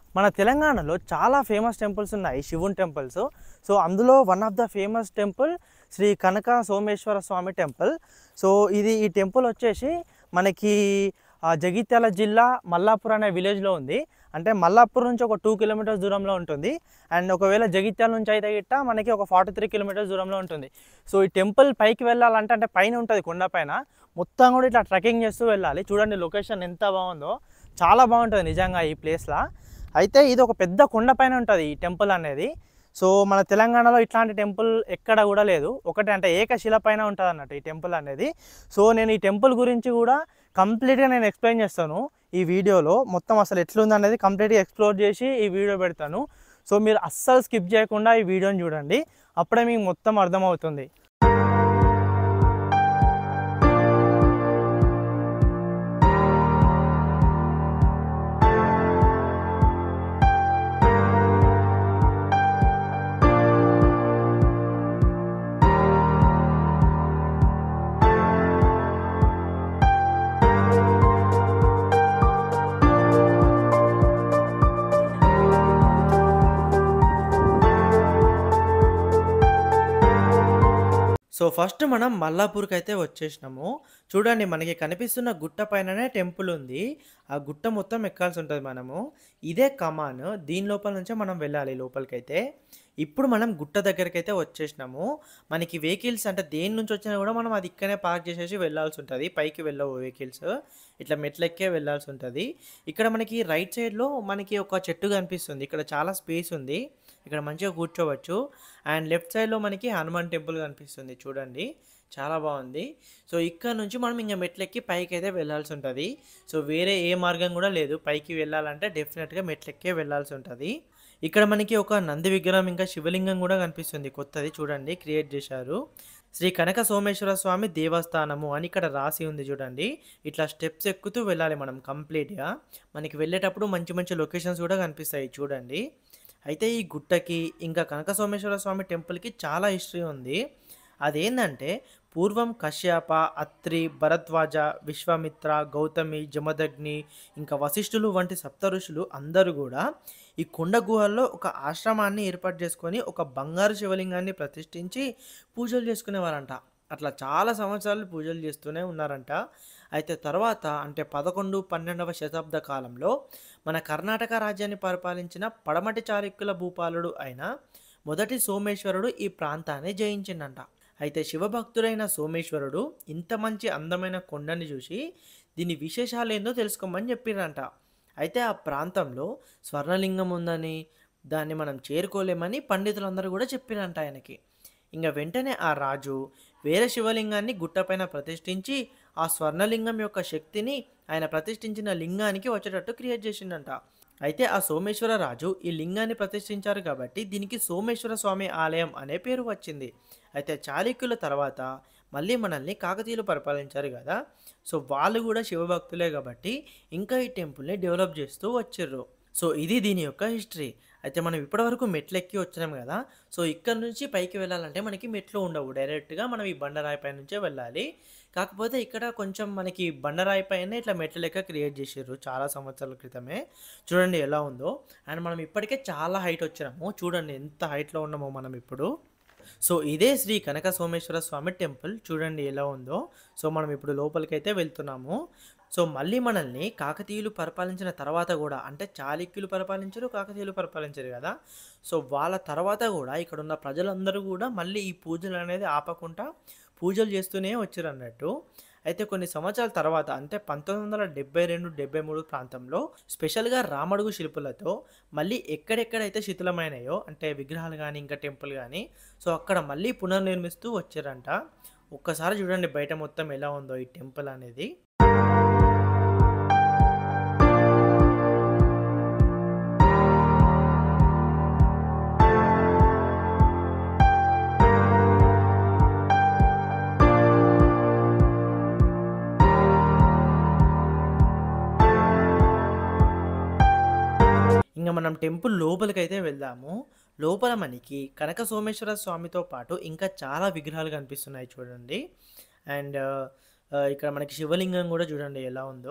మన తెలంగాణలో చాలా ఫేమస్ టెంపుల్స్ ఉన్నాయి, శివుని టెంపుల్స్. సో అందులో one of the famous temple Sri Kanaka Someshwara Swamy temple. So ఈ టెంపుల్ వచ్చేసి మనకి జగిత్యాల జిల్లా మల్లాపూర్ అనే విలేజ్లో ఉంది. అంటే మల్లాపూర్ నుంచి ఒక 2 కిలోమీటర్స్ దూరంలో ఉంటుంది. అండ్ ఒకవేళ జగిత్యాల నుంచి అయితే గిట్ట మనకి ఒక 43 కిలోమీటర్స్ దూరంలో ఉంటుంది. సో ఈ టెంపుల్ పైకి వెళ్ళాలంటే అంటే పైన ఉంటుంది, కొండ పైన మొత్తం కూడా ఇట్లా ట్రెక్కింగ్ చేస్తూ వెళ్ళాలి. చూడండి లొకేషన్ ఎంత బాగుందో, చాలా బాగుంటుంది నిజంగా ఈ ప్లేస్లో. అయితే ఇది ఒక పెద్ద కొండ పైన ఉంటుంది ఈ టెంపుల్ అనేది. సో మన తెలంగాణలో ఇట్లాంటి టెంపుల్ ఎక్కడ కూడా లేదు. ఒకటి అంటే ఏకశిల పైన ఉంటుంది అన్నట్టు ఈ టెంపుల్ అనేది. సో నేను ఈ టెంపుల్ గురించి కూడా కంప్లీట్గా నేను ఎక్స్ప్లెయిన్ చేస్తాను ఈ వీడియోలో. మొత్తం అసలు ఎట్లుంది అనేది కంప్లీట్గా ఎక్స్ప్లోర్ చేసి ఈ వీడియో పెడతాను. సో మీరు అస్సలు స్కిప్ చేయకుండా ఈ వీడియోని చూడండి, అప్పుడే మీకు మొత్తం అర్థమవుతుంది. సో ఫస్ట్ మనం మల్లాపూర్కి అయితే వచ్చేసినాము. చూడండి మనకి కనిపిస్తున్న గుట్ట పైననే టెంపుల్ ఉంది. ఆ గుట్ట మొత్తం ఎక్కాల్సి ఉంటుంది మనము. ఇదే కమాన్, దీని లోపల నుంచే మనం వెళ్ళాలి లోపలికైతే. ఇప్పుడు మనం గుట్ట దగ్గరికి అయితే వచ్చేసినాము. మనకి వెహికల్స్ అంటే దేని నుంచి వచ్చినా కూడా మనం అది ఇక్కడనే పార్క్ చేసేసి వెళ్ళాల్సి ఉంటుంది. పైకి వెళ్ళవు వెహికల్స్, ఇట్లా మెట్లెక్కే వెళ్ళాల్సి ఉంటుంది. ఇక్కడ మనకి రైట్ సైడ్లో మనకి ఒక చెట్టు కనిపిస్తుంది. ఇక్కడ చాలా స్పేస్ ఉంది, ఇక్కడ మంచిగా కూర్చోవచ్చు. అండ్ లెఫ్ట్ సైడ్లో మనకి హనుమాన్ టెంపుల్ కనిపిస్తుంది, చూడండి చాలా బాగుంది. సో ఇక్కడ నుంచి మనం ఇంకా మెట్లెక్కి పైకి అయితే వెళ్ళాల్సి ఉంటుంది. సో వేరే ఏ మార్గం కూడా లేదు, పైకి వెళ్ళాలంటే డెఫినెట్గా మెట్లెక్కే వెళ్ళాల్సి ఉంటుంది. ఇక్కడ మనకి ఒక నంది విగ్రహం ఇంకా శివలింగం కూడా కనిపిస్తుంది, కొత్తది చూడండి క్రియేట్ చేశారు. శ్రీ కనక సోమేశ్వర స్వామి దేవస్థానము అని ఇక్కడ రాసి ఉంది చూడండి. ఇట్లా స్టెప్స్ ఎక్కుతూ వెళ్ళాలి మనం కంప్లీట్గా. మనకి వెళ్ళేటప్పుడు మంచి మంచి లొకేషన్స్ కూడా కనిపిస్తాయి చూడండి. అయితే ఈ గుట్టకి ఇంకా కనక సోమేశ్వర స్వామి టెంపుల్కి చాలా హిస్టరీ ఉంది. అదేంటంటే పూర్వం కశ్యప, అత్రి, భరద్వాజ, విశ్వామిత్ర, గౌతమి, జమదగ్ని ఇంకా వశిష్ఠులు వంటి సప్త ఋషులు అందరూ కూడా ఈ కొండ గుహల్లో ఒక ఆశ్రమాన్ని ఏర్పాటు చేసుకొని ఒక బంగారు శివలింగాన్ని ప్రతిష్ఠించి పూజలు చేసుకునేవారంట. అట్లా చాలా సంవత్సరాలు పూజలు చేస్తూనే ఉన్నారంట. అయితే తర్వాత అంటే 11, 12వ శతాబ్ద కాలంలో మన కర్ణాటక రాజ్యాన్ని పరిపాలించిన పడమటి చాళుక్యుల భూపాలుడు అయిన మొదటి సోమేశ్వరుడు ఈ ప్రాంతాన్ని జయించిందంట. అయితే శివభక్తుడైన సోమేశ్వరుడు ఇంత మంచి అందమైన కొండని చూసి దీని విశేషాలు ఏందో తెలుసుకోమని చెప్పిరంట. అయితే ఆ ప్రాంతంలో స్వర్ణలింగం ఉందని, దాన్ని మనం చేరుకోలేమని పండితులందరూ కూడా చెప్పిరంట ఆయనకి. ఇంకా వెంటనే ఆ రాజు వేరే శివలింగాన్ని గుట్టపైన ప్రతిష్ఠించి ఆ స్వర్ణలింగం యొక్క శక్తిని ఆయన ప్రతిష్ఠించిన లింగానికి వచ్చేటట్టు క్రియేట్ చేసిండంట. అయితే ఆ సోమేశ్వర రాజు ఈ లింగాన్ని ప్రతిష్ఠించారు కాబట్టి దీనికి సోమేశ్వర స్వామి ఆలయం అనే పేరు వచ్చింది. అయితే చాళుక్యుల తర్వాత మళ్ళీ మనల్ని కాకతీయులు పరిపాలించారు కదా, సో వాళ్ళు కూడా శివభక్తులే కాబట్టి ఇంకా ఈ టెంపుల్ని డెవలప్ చేస్తూ వచ్చిర్రు. సో ఇది దీని యొక్క హిస్టరీ. అయితే మనం ఇప్పటివరకు మెట్లు ఎక్కి వచ్చినాం కదా, సో ఇక్కడ నుంచి పైకి వెళ్ళాలంటే మనకి మెట్లు ఉండవు, డైరెక్ట్గా మనం ఈ బండరాయి పై నుంచే వెళ్ళాలి. కాకపోతే ఇక్కడ కొంచెం మనకి బండరాయి పైన ఇట్లా మెట్ల లెక్క క్రియేట్ చేసారు చాలా సంవత్సరాల క్రితమే. చూడండి ఎలా ఉందో. అండ్ మనం ఇప్పటికే చాలా హైట్ వచ్చినాము, చూడండి ఎంత హైట్లో ఉన్నామో మనం ఇప్పుడు. సో ఇదే శ్రీ కనక సోమేశ్వర స్వామి టెంపుల్, చూడండి ఎలా ఉందో. సో మనం ఇప్పుడు లోపలికైతే వెళ్తున్నాము. సో మళ్ళీ మనల్ని కాకతీయులు పరిపాలించిన తర్వాత కూడా, అంటే చాళుక్యులు పరిపాలించరు, కాకతీయులు పరిపాలించరు కదా, సో వాళ్ళ తర్వాత కూడా ఇక్కడ ఉన్న ప్రజలందరూ కూడా మళ్ళీ ఈ పూజలు అనేది ఆపకుండా పూజలు చేస్తూనే వచ్చారు అన్నట్టు. అయితే కొన్ని సంవత్సరాల తర్వాత అంటే 1972-73 ప్రాంతంలో స్పెషల్గా రామడుగు శిల్పులతో మళ్ళీ ఎక్కడెక్కడైతే శిథిలమైనాయో అంటే విగ్రహాలు కానీ ఇంకా టెంపుల్ కానీ, సో అక్కడ మళ్ళీ పునర్నిర్మిస్తూ వచ్చారంట. ఒక్కసారి చూడండి బయట మొత్తం ఎలా ఉందో ఈ టెంపుల్ అనేది. ఇంకా మనం టెంపుల్ లోపలికైతే వెళ్దాము. లోపల మనకి కనక సోమేశ్వర స్వామితో పాటు ఇంకా చాలా విగ్రహాలు కనిపిస్తున్నాయి చూడండి. అండ్ ఇక్కడ మనకి శివలింగం కూడా చూడండి ఎలా ఉందో.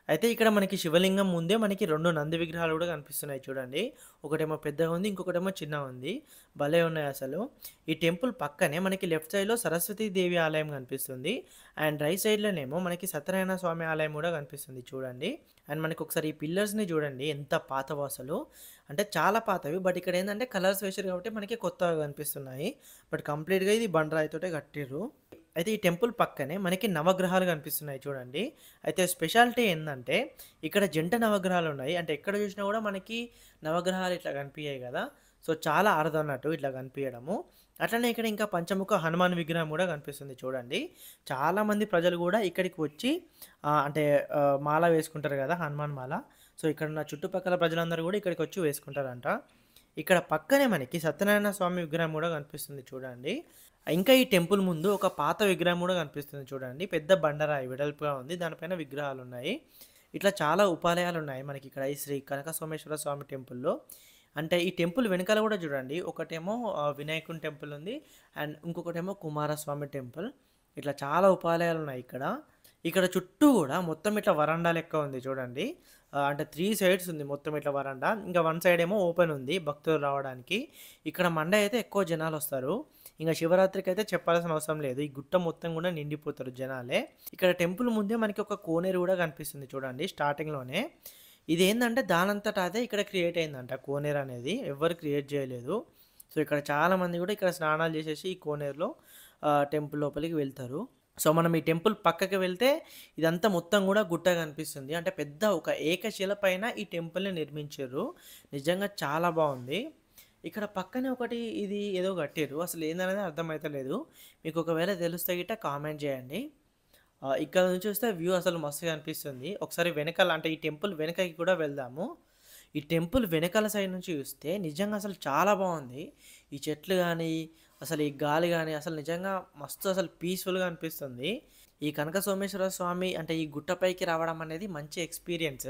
అయితే ఇక్కడ మనకి శివలింగం ముందే మనకి 2 నంది విగ్రహాలు గూడా కనిపిస్తున్నాయి చూడండి. ఒకటేమో పెద్దగా ఉంది. ఇంకొకటేమో చిన్నగుంది. భలే ఉన్నాయసలు. ఈ టెంపుల్ పక్కనే మనకి లెఫ్ట్ సైడ్‌లో సరస్వతీ దేవి ఆలయం కనిపిస్తుంది. అండ్ రైట్ సైడ్‌లోనేమో మనకి సత్యనారాయణ స్వామి ఆలయం గూడా కనిపిస్తుంది చూడండి. అండ్ మనకొకసారి ఈ పిల్లర్స్‌ని జూడండి ఎంత పాతవో అసలు. అంటే చాలా పాతవి. బట్ ఇక్కడేందంటే కలర్స్ వేసిర్రు కాబట్టి మనకి కొత్తగా కనిపిస్తున్నాయి. బట్ కంప్లీట్‌గా ఇది బండరాయితోటే కట్టిర్రు. అయితే ఈ టెంపుల్ పక్కనే మనకి నవగ్రహాలు కనిపిస్తున్నాయి చూడండి. అయితే స్పెషాలిటీ ఏందంటే ఇక్కడ జంట నవగ్రహాలున్నాయి. అంటే ఎక్కడ చూసినా గూడా మనకి నవగ్రహాలు ఇట్లా కనిపియయి గదా! సో, చాలా అరుదన్నట్టు ఇట్లా కనిపియడము. అట్లనే ఇక్కడ ఇంకా పంచముఖ హనుమాన్ విగ్రహం గూడా కనిపిస్తుంది చూడండి. చాలామంది ప్రజలు గూడా ఇక్కడికి వచ్చి అంటే మాల వేసుకుంటారు గదా! హనుమాన్ మాల. సో, ఇక్కడున్న చుట్టుపక్కల ప్రజలందరూ గూడా ఇక్కడికొచ్చి వేసుకుంటారంట. ఇక్కడ పక్కనే మనకి సత్యనారాయణ స్వామి విగ్రహం గూడా కనిపిస్తుంది చూడండి. ఇంకా ఈ టెంపుల్ ముందు ఒక పాత విగ్రహం గూడా కనిపిస్తుంది చూడండి. పెద్ద బండరాయి వెడల్పుగా ఉంది. దానిపైన విగ్రహాలున్నాయి. ఇట్లా చాలా ఉపాలయాలున్నాయి మనకిక్కడ ఈ శ్రీ కనక సోమేశ్వర స్వామి టెంపుల్‌లో. అంటే ఈ టెంపుల్ వెనకాల గూడా చూడండి. ఒకటేమో వినాయకుని టెంపుల్ ఉంది. అండ్ ఇంకొకటేమో కుమారస్వామి టెంపుల్. ఇట్లా చాలా ఉపాలయాలున్నాయి ఇక్కడ. ఇక్కడ చుట్టూ గూడా మొత్తం ఇట్లా వరండా లెక్క ఉంది చూడండి. అంటే 3 సైడ్స్ ఉంది మొత్తం ఇట్లా వరండా. ఇంకా వన్ సైడ్ ఏమో ఓపెన్ ఉంది భక్తులు రావడానికి. ఇక్కడ మండే అయితే ఎక్కువ జనాలొస్తారు. ఇంక శివరాత్రికైతే చెప్పాల్సిన అవసరం లేదు. ఈ గుట్ట మొత్తం గూడా నిండిపోతారు జనాలే. ఇక్కడ టెంపుల్ ముందే మనకి ఒక కోనేరు గూడా కనిపిస్తుంది చూడండి స్టార్టింగ్‌లోనే. ఇదేందంటే దానంతట అదే ఇక్కడ క్రియేట్ అయిందంట కోనేరనేది. ఎవ్వరు క్రియేట్ జేయలేదు. సో, ఇక్కడ చాలామంది గూడా ఇక్కడ స్నానాలు జేసేసి ఈ కోనేరులో టెంపుల్ లోపలికి వెళ్తారు. సో, మనం ఈ టెంపుల్ పక్కకి వెళ్తే ఇదంతా మొత్తం గూడా గుట్ట కనిపిస్తుంది. అంటే పెద్ద ఒక ఏకశిల పైన ఈ టెంపుల్‌ని నిర్మించిర్రు. నిజంగా చాలా బావుంది. ఇక్కడ పక్కనే ఒకటి ఇది ఏదో కట్టిర్రు. అసలు ఏందనేది అర్థమైతలేదు. మీకు ఒకవేళ తెలిస్తే గిట్ట కామెంట్ జేయండి. ఇక్కడ నుంచి చూస్తే వ్యూ అసలు మస్తుగా అనిపిస్తుంది. ఒకసారి వెనకాల అంటే ఈ టెంపుల్ వెనకకి కూడా వెళ్దాము. ఈ టెంపుల్ వెనకాల సైడ్ నుంచి చూస్తే నిజంగా అసలు చాలా బావుంది. ఈ చెట్లు గాని, అసలు ఈ గాలి గాని అసలు నిజంగా మస్తు అసలు పీస్‌ఫుల్‌గా అనిపిస్తుంది. ఈ కనక సోమేశ్వర స్వామి అంటే ఈ గుట్టపైకి రావడం అనేది మంచి ఎక్స్‌పీరియన్స్.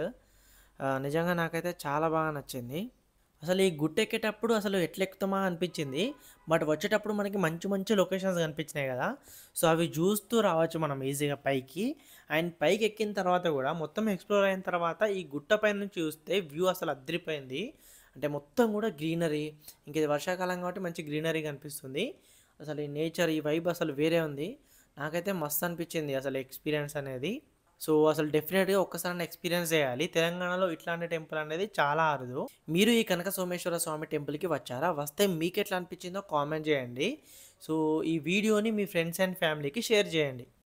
నిజంగా నాకైతే చాలా బాగా నచ్చింది. అసలు ఈ గుట్టెక్కేటప్పుడు అసలు ఎట్లెక్కుతామా అనిపించింది. బట్ వచ్చేటప్పుడు మనకి మంచి మంచి లొకేషన్స్ కనిపించినాయి గదా! సో, అవి చూస్తూ రావచ్చు మనం ఈజీగా పైకి. అండ్ పైకెక్కిన తర్వాత గూడా మొత్తం ఎక్స్‌ప్లోర్ అయిన తర్వాత ఈ గుట్ట పైన నుంచి చూస్తే వ్యూ అసలు అద్దిరిపోయింది. అంటే మొత్తం గూడా గ్రీనరీ. ఇంక ఇది వర్షాకాలం కాబట్టి మంచి గ్రీనరీ కనిపిస్తుంది. అసలు ఈ నేచర్ ఈ వైబ్ అసలు వేరే ఉంది. నాకైతే మస్తు అనిపించింది అసలు ఎక్స్‌పీరియన్స్ అనేది. సో, అసలు డెఫినిట్‌గా ఒక్కసారన్నా ఎక్స్‌పీరియన్స్ చేయాలి. తెలంగాణలో ఇట్లాంటి టెంపుల్ అనేది చాలా అరుదు. మీరు ఈ కనక సోమేశ్వర స్వామి టెంపుల్‌కి వచ్చారా? వస్తే మీకెట్లా అనిపించిందో కామెంట్ చేయండి. సో, ఈ వీడియోని మీ ఫ్రెండ్స్ అండ్ ఫ్యామిలీకి షేర్ చేయండి.